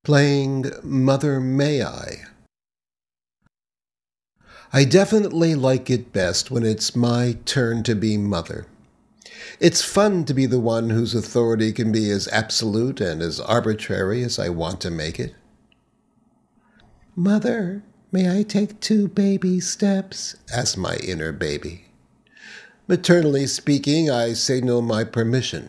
Playing Mother May I. I definitely like it best when it's my turn to be mother. It's fun to be the one whose authority can be as absolute and as arbitrary as I want to make it. "Mother, may I take 2 baby steps?" asks my inner baby. Maternally speaking, I signal my permission.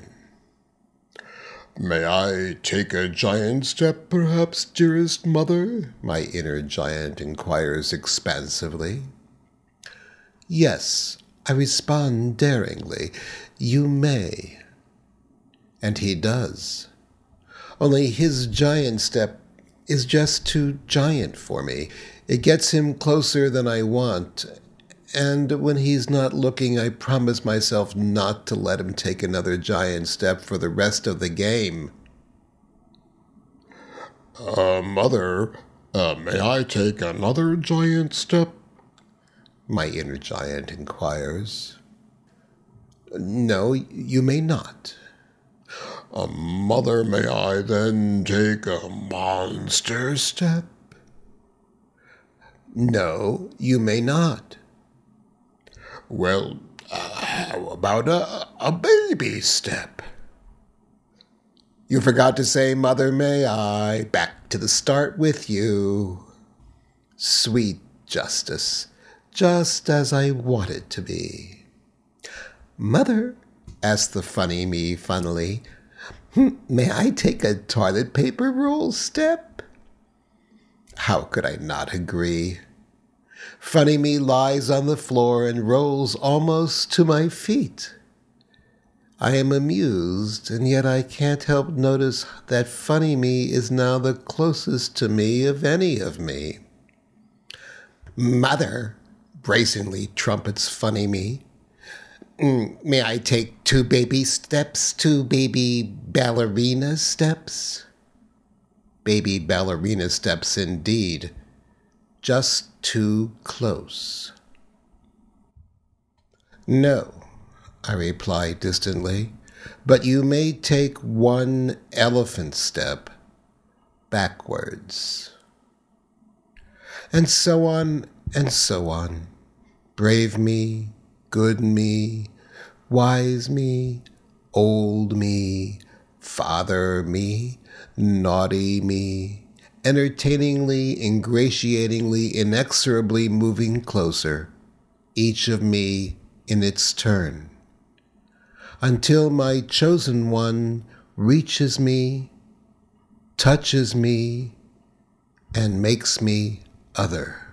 "May I take a giant step, perhaps, dearest mother?" my inner giant inquires expansively. "Yes," I respond daringly, "you may." And he does. Only his giant step is just too giant for me. It gets him closer than I want, and when he's not looking, I promise myself not to let him take another giant step for the rest of the game. Mother, may I take another giant step?" my inner giant inquires. "No, you may not." Mother, may I then take a monster step?" "No, you may not." "Well, how about a baby step?" "You forgot to say, Mother, may I? Back to the start with you." Sweet justice, just as I want it to be. "Mother," asked the funny me funnily, "may I take a toilet paper roll step?" How could I not agree? Funny me lies on the floor and rolls almost to my feet. I am amused, and yet I can't help notice that Funny Me is now the closest to me of any of me. "Mother," bracingly trumpets Funny Me, "may I take 2 baby steps, 2 baby ballerina steps?" Baby ballerina steps indeed. Just too close. "No," I reply distantly, "but you may take 1 elephant step backwards." And so on and so on. Brave me, good me, wise me, old me, father me, naughty me, entertainingly, ingratiatingly, inexorably moving closer, each of me in its turn, until my chosen one reaches me, touches me, and makes me other.